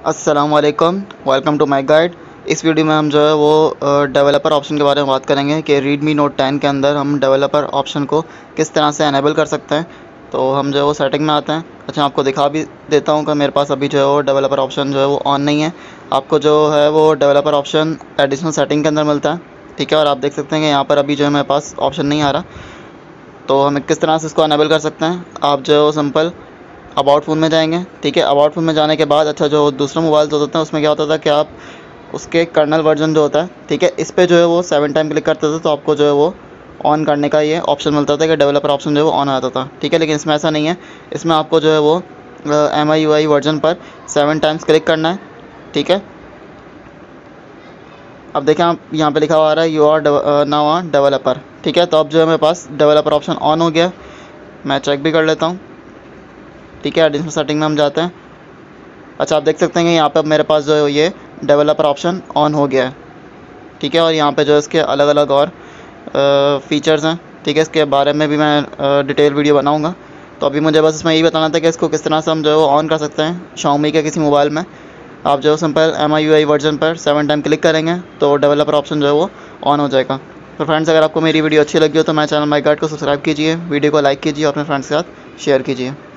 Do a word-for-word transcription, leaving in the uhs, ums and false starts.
अस्सलाम वालेकुम, welcome to my guide. इस वीडियो में हम जो है वो डेवलपर ऑप्शन के बारे में बात करेंगे कि रीडमी नोट टेन के अंदर हम डेवलपर ऑप्शन को किस तरह से एनेबल कर सकते हैं। तो हम जो है वो सेटिंग में आते हैं। अच्छा, आपको दिखा भी देता हूँ कि मेरे पास अभी जो है वो डेवलपर ऑप्शन जो है वो ऑन नहीं है। आपको जो है वो डेवलपर ऑप्शन एडिशनल सेटिंग के अंदर मिलता है, ठीक है। और आप देख सकते हैं कि यहाँ पर अभी जो है मेरे पास ऑप्शन नहीं आ रहा। तो हम किस तरह से इसको एनेबल कर सकते हैं, आप जो है वो सिंपल अबाउट फ़ोन में जाएंगे, ठीक है। अबाउट फ़ोन में जाने के बाद अच्छा जो दूसरा मोबाइल जो होता है उसमें क्या होता था कि आप उसके कर्नल वर्जन जो होता है, ठीक है, इस पे जो है वो सेवन टाइम क्लिक करते थे तो आपको जो है वो ऑन करने का ये ऑप्शन मिलता था कि डेवलपर ऑप्शन जो है वो ऑन आता था, ठीक है। लेकिन इसमें ऐसा नहीं है। इसमें आपको जो है वो M I U I version पर सेवन टाइम्स क्लिक करना है, ठीक है। अब देखें, आप यहाँ पे लिखा हुआ आ रहा है you are now on developer, ठीक है। तो अब जो है मेरे पास डेवलपर ऑप्शन ऑन हो गया। मैं चेक भी कर लेता हूँ, ठीक है। एडिशनल सेटिंग में हम जाते हैं। अच्छा, आप देख सकते हैं कि यहाँ पे अब मेरे पास जो है ये डेवलपर ऑप्शन ऑन हो गया है, ठीक है। और यहाँ पे जो है इसके अलग अलग और फीचर्स हैं, ठीक है। इसके बारे में भी मैं डिटेल वीडियो बनाऊँगा। तो अभी मुझे बस इसमें यही बताना था कि इसको किस तरह से हम जो है वो ऑन कर सकते हैं शाओमी के किसी मोबाइल में। आप जो है simple M I U I version पर सेवन टाइम क्लिक करेंगे तो डेवलपर ऑप्शन जो है वो ऑन हो जाएगा। तो फ्रेंड्स, अगर आपको मेरी वीडियो अच्छी लगी हो तो मेरे चैनल माय गाइड को सब्सक्राइब कीजिए, वीडियो को लाइक कीजिए और अपने फ्रेंड्स के साथ शेयर कीजिए।